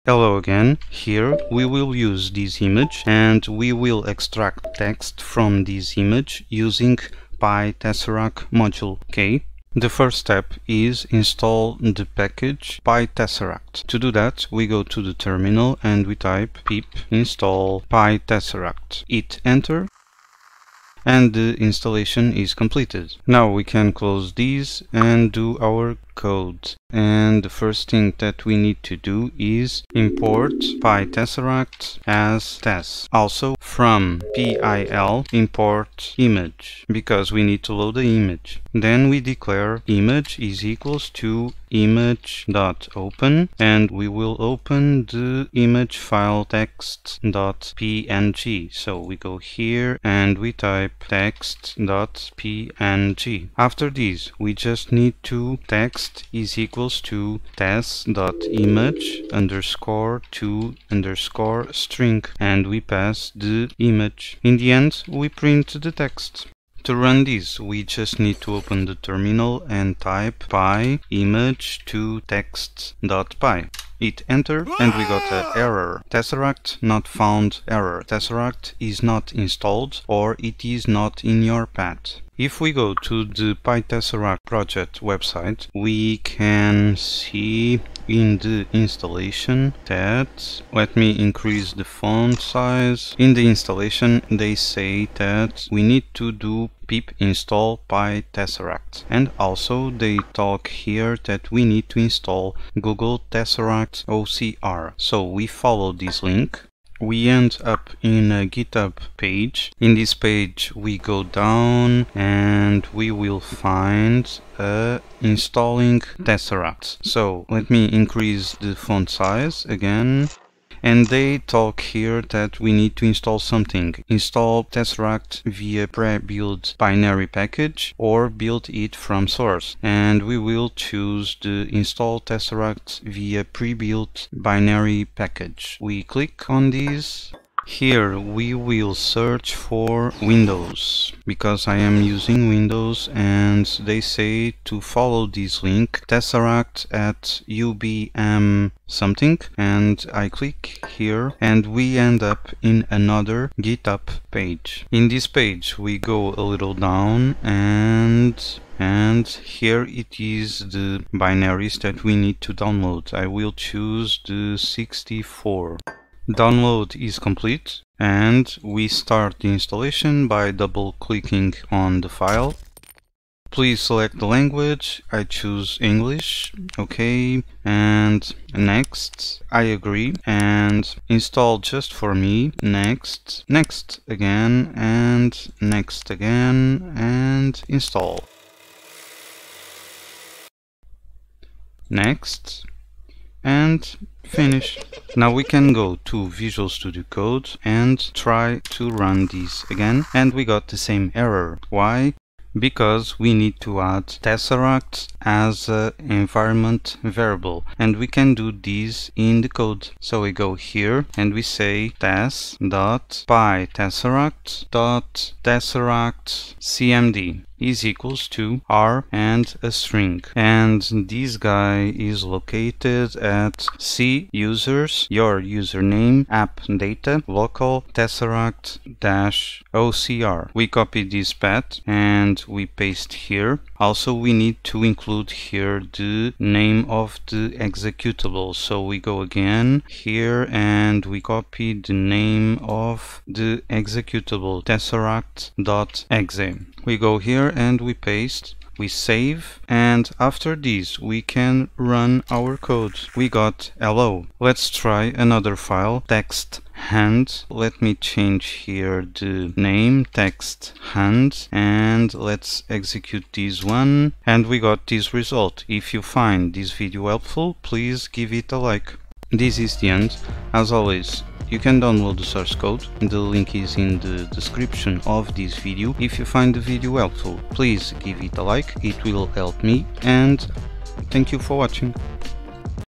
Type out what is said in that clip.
Hello again. Here we will use this image and we will extract text from this image using Pytesseract module. Okay. The first step is install the package Pytesseract. To do that, we go to the terminal and we type pip install Pytesseract. Hit enter. And the installation is completed. Now we can close these and do our code. And the first thing that we need to do is import Pytesseract as Tess. Also from PIL import image, because we need to load the image. Then we declare image is equals to image.open, and we will open the image file text.png. So we go here and we type text.png. After this we just need to text is equals to test.image underscore to underscore string, and we pass the image. In the end we print the text. To run this, we just need to open the terminal and type py image to text.py. Hit enter and we got an error. Tesseract not found error. Tesseract is not installed or it is not in your path. If we go to the Pytesseract project website, we can see in the installation that, let me increase the font size. In the installation they say that we need to do pip install Pytesseract, and also they talk here that we need to install Google Tesseract OCR. So we follow this link. We end up in a GitHub page. In this page we go down and we will find installing Tesseract. So let me increase the font size again. And they talk here that we need to install something. Install Tesseract via pre-built binary package or build it from source. And we will choose the install Tesseract via pre-built binary package. We click on this. Here we will search for Windows, because I am using Windows, and they say to follow this link Tesseract at UBM something, and I click here and we end up in another GitHub page. In this page we go a little down and here it is the binaries that we need to download. I will choose the 64. Download is complete and we start the installation by double clicking on the file. Please select the language. I choose English. Okay, and next. I agree, and install just for me. Next, next again, and next again, and install. Next, and finish. Now we can go to Visual Studio Code and try to run this again, and we got the same error. Why? Because we need to add Tesseract as an environment variable, and we can do this in the code. So we go here and we say tess.pytesseract.tesseractcmd is equals to r and a string, and this guy is located at C users, your username, app data, local tesseract -ocr. We copy this path and we paste here. Also we need to include here the name of the executable, so we go again here and we copy the name of the executable tesseract.exe. We go here and we paste, we save, and after this we can run our code. We got hello. Let's try another file, text hand. Let me change here the name, text hand, and let's execute this one, and we got this result. If you find this video helpful, please give it a like. This is the end. As always, you can download the source code. The link is in the description of this video. If you find the video helpful, please give it a like. It will help me, and thank you for watching.